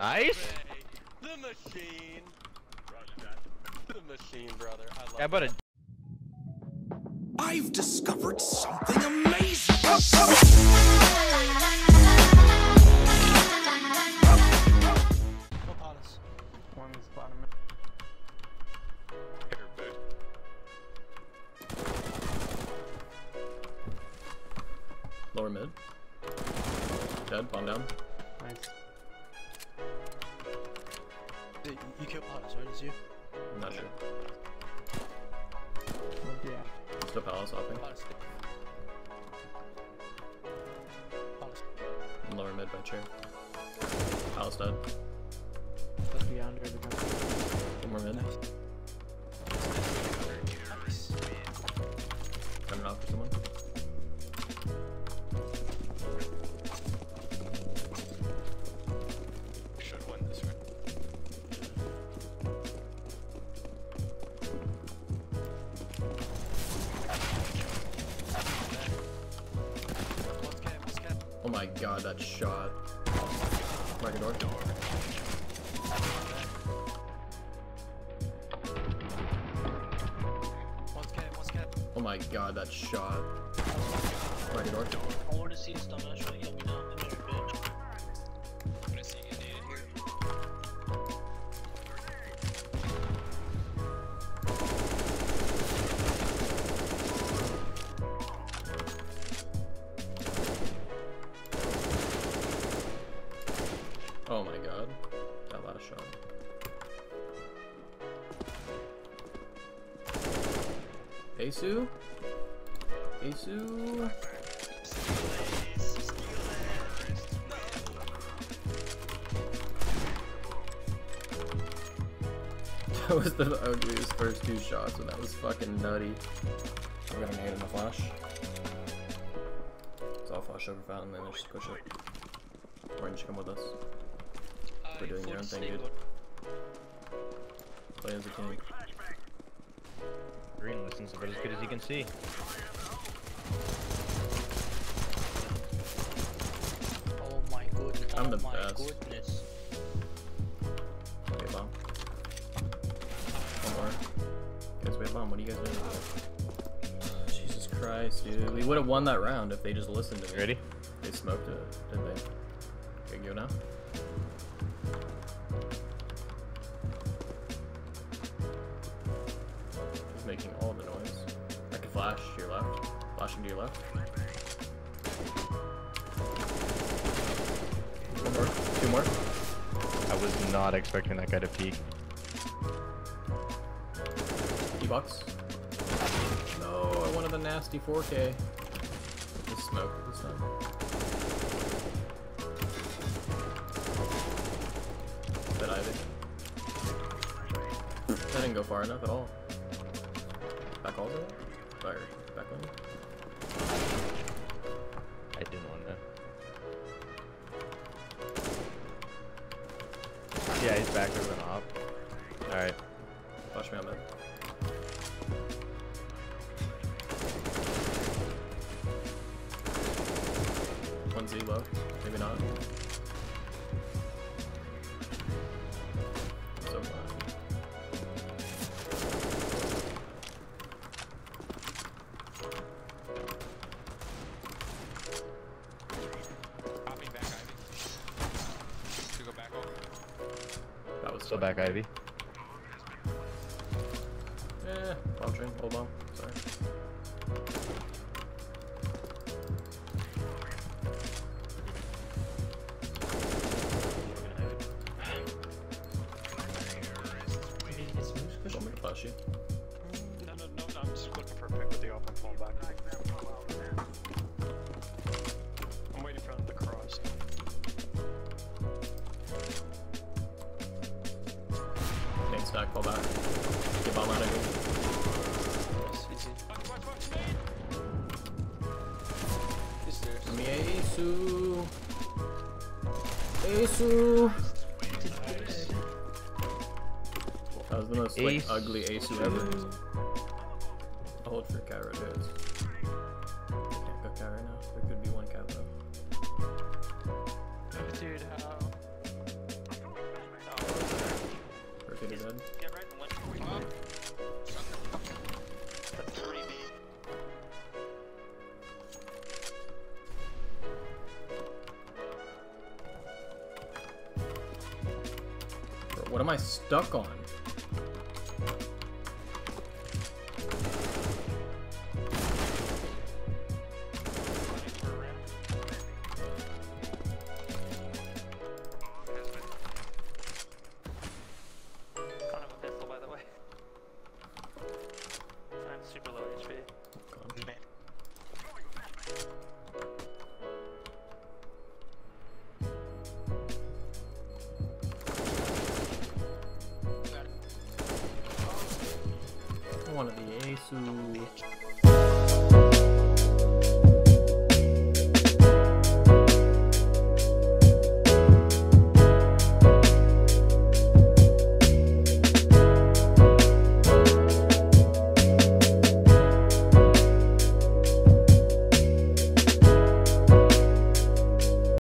Nice. The machine. The machine, brother. I love Yeah, but I've discovered something amazing! One's bottom. Lower mid. Dead, bomb down. Nice. You killed Palace, right? Is you? I'm not sure. Yeah. Still palace hopping. Palace. Palace. Lower mid by chair. Palace dead. Just beyond her. One more mid. Turning off for someone. Should win this one. Oh my god, that shot. Market door. Oh my god, that shot. Market door. I want to see stuff. That's right. Let me know. I'm your bitch. I'm gonna see you needed here. Oh my god. That last shot. Asu? Asu? That was the ugliest first two shots, and that was fucking nutty. I'm gonna nade in the flash. So I'll flash over fountain, then just push it. Orange, come with us. We're doing your own thing, dude. Play as a team. green listens about as good as you can see. Oh my goodness. I'm the oh my best. goodness. Okay, bomb. One more. Guys, we have bomb. What are you guys doing? Jesus Christ, dude. We would have won that round if they just listened to me. Ready? They smoked it, didn't they? Okay, go now. He's making all the noise. I can flash to your left. Flashing to your left. One more. Two more. I was not expecting that guy to peek. D-box. No, I wanted a nasty 4K. Just smoke this time. That Ivy. That didn't go far enough at all. Back also? Fire. Back one. I didn't want that. Yeah, he's back over the op. Alright. Flash me on that. One Z low. Maybe not. So far. Popping back, Ivy. To go back over. That was Still fucking back Ivy. Yeah, bomb train, hold bomb. Sorry. Don't make a flash you. No, I'm just looking for a pick with the open fall back. I'm waiting for them to cross. Main stack, fall back. Get bomb out of here. Easy. He's there. Let me Asu. Asu. That was the most like Ace. ugly Asu ever. I'll hold for cat right here. Can't go cat right now. There could be one cat though. Dude, how? Rotator dead. Get right and one. That's 3B. Bro, what am I stuck on? Son of a pistol, by the way. I'm super low HP. I wanted the Asu.